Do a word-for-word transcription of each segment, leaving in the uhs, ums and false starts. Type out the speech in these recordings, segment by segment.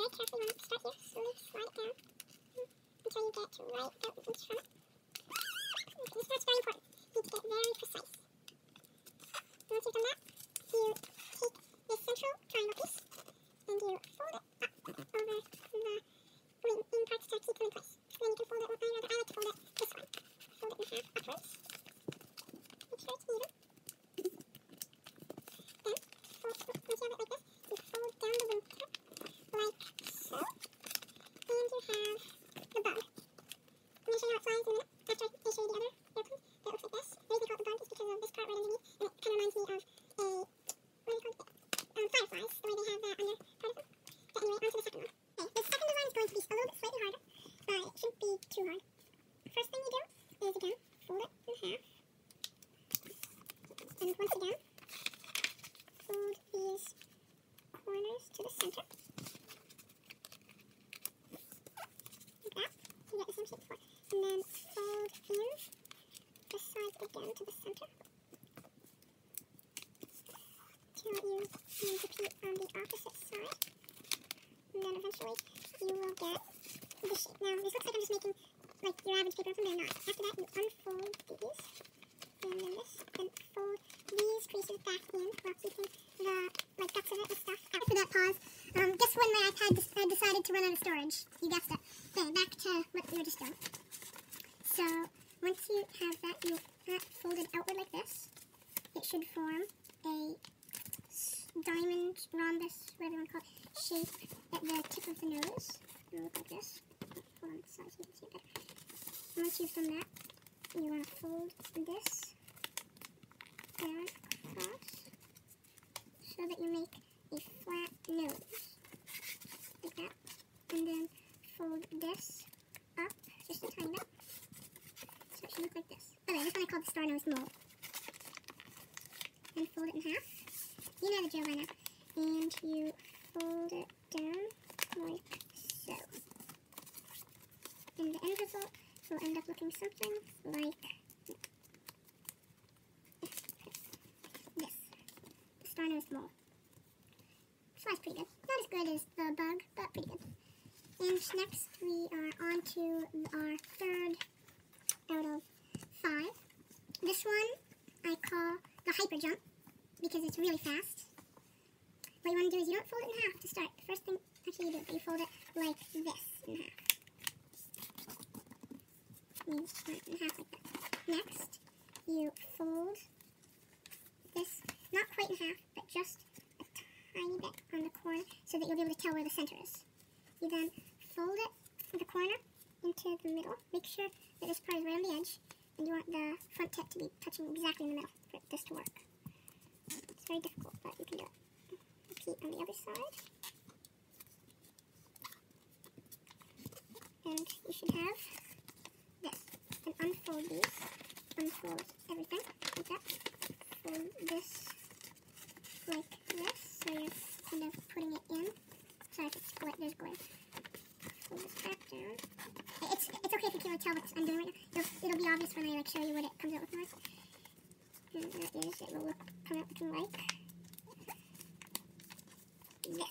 very carefully want to start here, slowly slide it down until you get right out an inch from it. This part's very important. You need to get very precise. And once you've done that, you take this central triangle piece and you fold it up over the wing in parts to keep them in place. Then you can fold it, I rather I like to fold it this way. Fold it in half upwards. Make sure it's even. Then, fold, once you have it like this, you fold down the wing tip, like so. And you have the bug. I'm going to show you how it flies in a minute, after I show you the other airplane that looks like this. The reason I call it the bug is because of this part right underneath, and it kind of reminds me of a, what do you call it? Um, fireflies, the way they have that under part of them. But anyway, on to the second one. Okay, the second design is going to be a little bit slightly harder, but it shouldn't be too hard. First thing you do is, again, fold it in half. And once again, fold these corners to the center. Like that. You get the same shape before. And then fold in this side again to the center. Till you need to repeat on the opposite side. And then eventually you will get the shape. Now, this looks like I'm just making like your average paper from there, not. After that, you unfold these. And then this. Then fold these creases back in while keeping the like guts of it and stuff. After that pause, um, guess when my iPad uh, decided to run out of storage? You guessed it. Okay, back to what we were just doing. So, once you have that, you that folded outward like this. It should form a diamond, rhombus, whatever you want to call it, shape at the tip of the nose. It'll look like this. Hold on the side so you can see it better. Once you've done that, you want to fold this down across so that you make a flat nose, like that. And then fold this up just a tiny bit, so it should look like this. Okay, this one I call the star nose mold. And fold it in half. You know the drill by now. And you fold it down like so. And the end result will end up looking something like this. The star nose mole. Flies pretty good. Not as good as the bug, but pretty good. And next we are on to our third out of five. This one I call the hyper jump because it's really fast. What you want to do is you don't fold it in half to start. The first thing actually you do, but you fold it like this in half. You fold it in half like that. Next, you fold this, not quite in half, but just a tiny bit on the corner so that you'll be able to tell where the center is. You then fold it from the corner into the middle. Make sure that this part is right on the edge, and you want the front tip to be touching exactly in the middle for this to work. It's very difficult, but you can do it. Repeat on the other side. And you should have this. And unfold these. Unfold everything like that. Fold this like this, so you're kind of putting it in. Sorry if it's split, there's glare. Fold this back down. It's, it's okay if you can't really tell what I'm doing right now. It'll, it'll be obvious when I like show you what it comes out looking like. And that is, it will look, come out looking like this.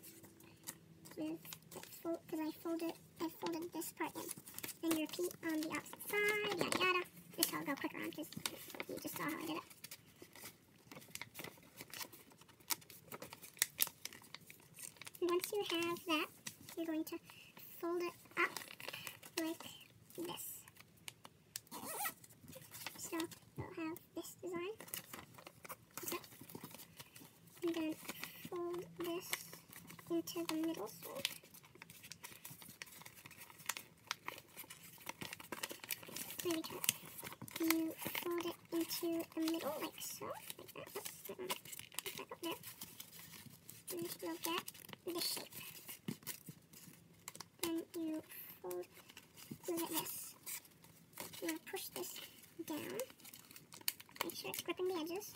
Because I folded, I folded this part in. Then you repeat on the opposite side, yada yada. This I'll go quicker on because you just saw how I did it. And once you have that, you're going to fold it up like this. So you'll have this design. Okay. And then fold this into the middle side. Maybe try it. You fold it into the middle like so. Like that. Oops, that one. Put back up there. And you'll get this shape. Then you fold, move it this. You want to push this down. Make sure it's gripping the edges.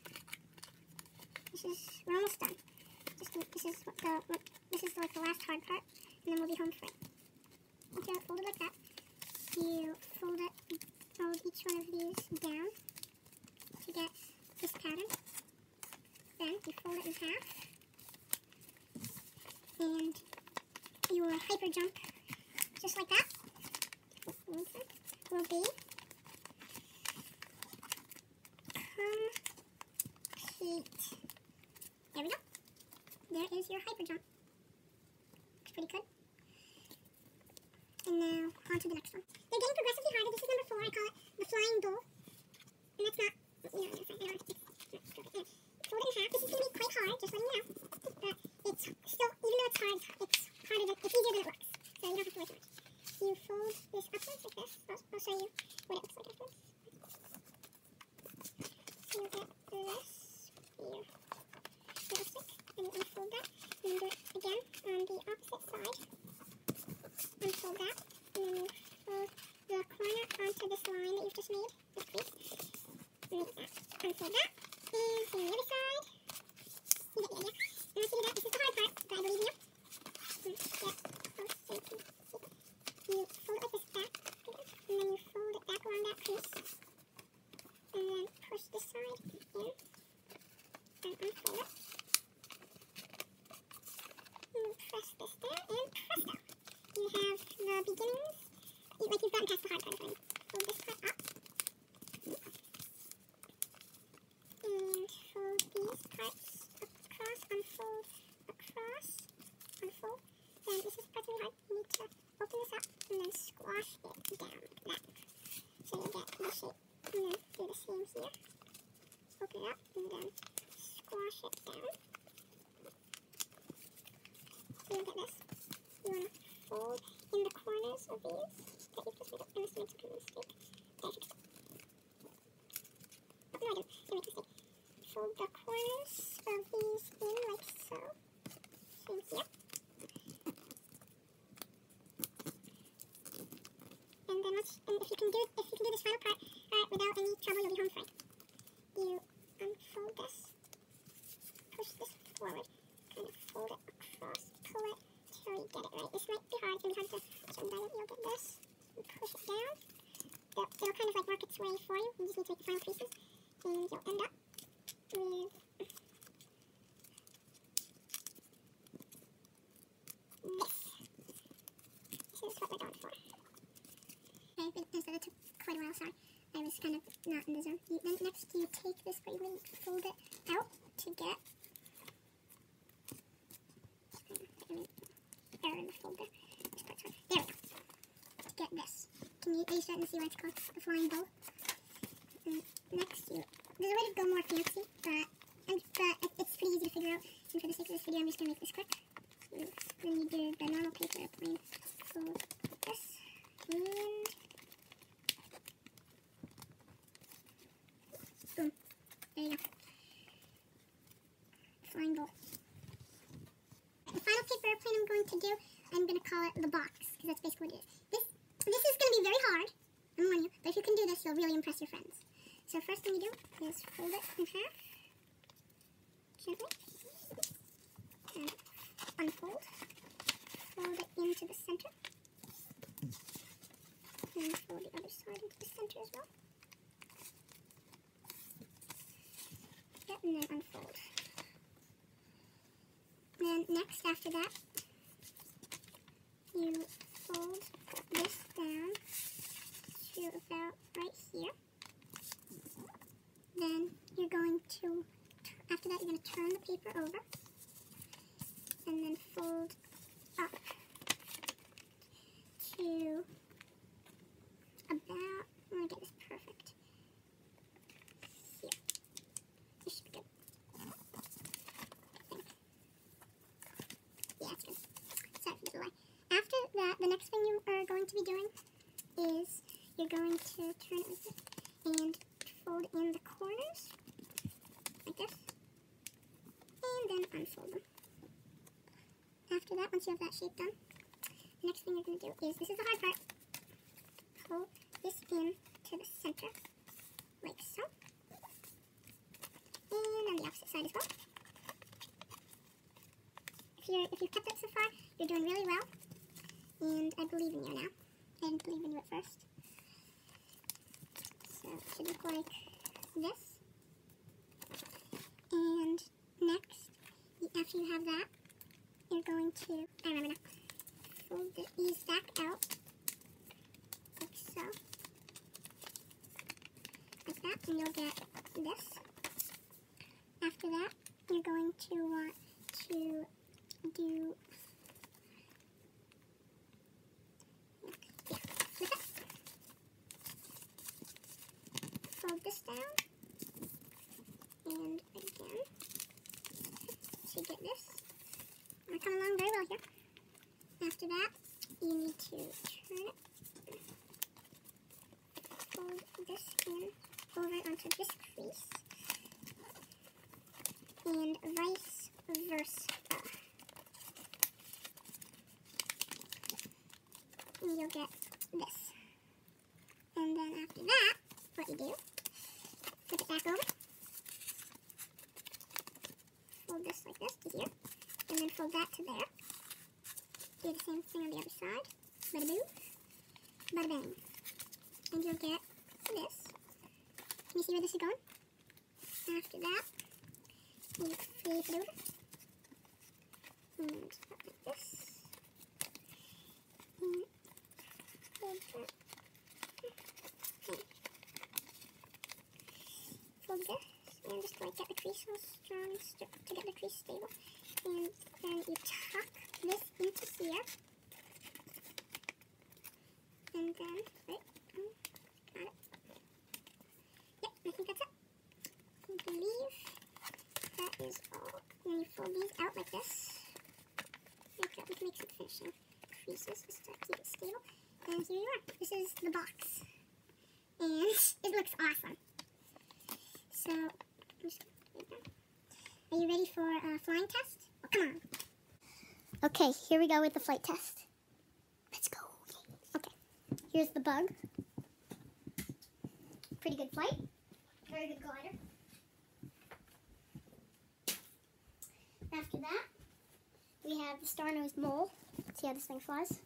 This is, we're almost done. Just this is what the what, this is like the last hard part, and then we'll be home free. Once you have it folded like that, you fold it, fold each one of these down to get this pattern. Then you fold it in half, and your hyper jump, just like that, will be complete. There we go. There is your hyper jump. Looks pretty good. And now, on to the next one. They're getting progressively harder. This is number four. I call it the flying bull. And that's not, you know, that's not, I don't know, it's, it's, it's, it's fold it in half. This is going to be quite hard, just letting you know. But it's still, even though it's hard, it's harder than, it's easier than it looks. So you don't have to worry too much. You fold this upwards like this. I'll, I'll show you what it looks like afterwards. So you get this here. Little stick. And you unfold that. And then do it again on the opposite side. Unfold that. And then you fold the corner onto this line that you've just made. This piece. And make that. Unfold that. And same on the other side. You get the idea. And once you do that, this is the hard part, but I believe in you. And get close so you can see. You fold it like this back, and then you fold it back along that crease, and then push this side in, and unfold it, and press this down, and presto! You have the beginnings, like you've gotten past the hard part of it. Fold this part up, and fold these parts across, unfold, across, unfold. Then this is pretty hard. You need to open this up and then squash it down like that. So you get the shape. And then do the same here. Open it up and then squash it down. So you get this. You want to fold in the corners of these that you've just made up. I must have made some kind of mistake. There you go. Oh, no, I didn't. I made a mistake. Fold the corners of these in like so. Same here. And then once, and if you can do, if you can do this final part uh, without any trouble, you'll be home free. You unfold this, push this forward, kind of fold it across, pull it till you get it right. This might be hard, it's going to be hard to show you better. You'll get this, and push it down. It'll, it'll kind of like work its way for you. You just need to make the final creases, and you'll end up with this. This is what we're going for. Okay, but so that took quite a while, sorry. I was kind of not in the zone. You, then next you take this, but you really fold it out to get, I mean, error in the folder. This part's hard. There we go. To get this. Can you, are you starting to see why it's called the flying bull? And next you, there's a way to go more fancy, but, and, but it, it's pretty easy to figure out. And for the sake of this video, I'm just going to make this quick. And then you do the normal paper airplane. Fold this. And boom. There you go. Flying bull. The final paper airplane I'm going to do, I'm going to call it the box, because that's basically what it is. This, this is going to be very hard, I'm warning you, but if you can do this, you'll really impress your friends. So first thing you do is fold it in half, gently, and unfold, fold it into the center, and fold the other side into the center as well. Yep, and then unfold. Then next, after that, you fold this down to about right here. Then you're going to, after that, you're going to turn the paper over and then fold up to about, I'm going to get this perfect, here. This should be good. Yeah, it's good. Sorry for the delay. After that, the next thing you are going to be doing is you're going to turn it like this and fold in the corners, like this, and then unfold them. After that, once you have that shape done, the next thing you're going to do is, this is the hard part, pull this in to the center, like so, and on the opposite side as well. If, you're, if you've kept up so far, you're doing really well, and I believe in you now. I didn't believe in you at first. So it should look like this. And next, after you have that, you're going to, I remember now, fold these back out, like so. Like that, and you'll get this. After that, you're going to want to do, yeah, like that. Fold this down, and again, to get this. We're coming along very well here. After that, you need to turn it, fold this in over onto this crease, and vice versa. And you'll get this. And then after that, what you do, flip it back over, fold this like this to here, and then fold that to there. Do the same thing on the other side. Bada boo, bada bang. And you'll get this. Can you see where this is going? After that, you flip it over. And like this. And fold that. Okay. Fold this. And just like get the crease all strong to get the crease stable. And then you tuck this into here. And then, right, um, got it. Yep, I think that's it. I believe that is all. And then you fold these out like this. Like that, we can make some finishing creases just to keep it stable. And here you are. This is the box. And it looks awesome. So, just, are you ready for a flying test? Oh, come on. Okay, here we go with the flight test. Let's go. Okay, here's the bug. Pretty good flight. Very good glider. After that, we have the star-nosed mole. Let's see how this thing flies.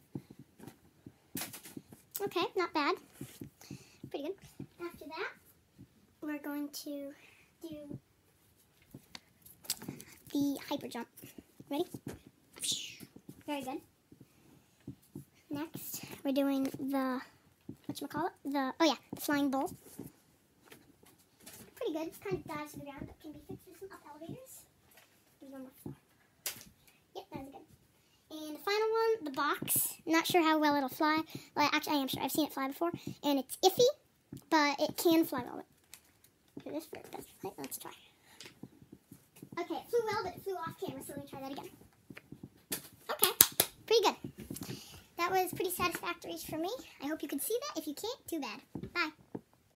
Okay, not bad. Pretty good. After that, we're going to do the hyper jump. Ready? Very good. Next, we're doing the, whatchamacallit? The, oh yeah, the flying bull. Pretty good. Kind of dives to the ground, but can be fixed with some up elevators. There's one more floor. Yep, that was good. And the final one, the box. Not sure how well it'll fly. Well, actually, I am sure. I've seen it fly before. And it's iffy, but it can fly well. Do this for best flight. Let's try. Okay, it flew well, but it flew off camera, so let me try that again. Okay, pretty good. That was pretty satisfactory for me. I hope you could see that. If you can't, too bad. Bye.